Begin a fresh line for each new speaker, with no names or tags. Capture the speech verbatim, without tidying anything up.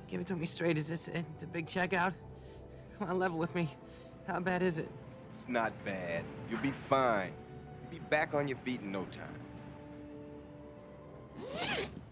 Give it to me straight. Is this it? The big checkout? Come on, level with me. How bad is it?
It's not bad. You'll be fine. You'll be back on your feet in no time.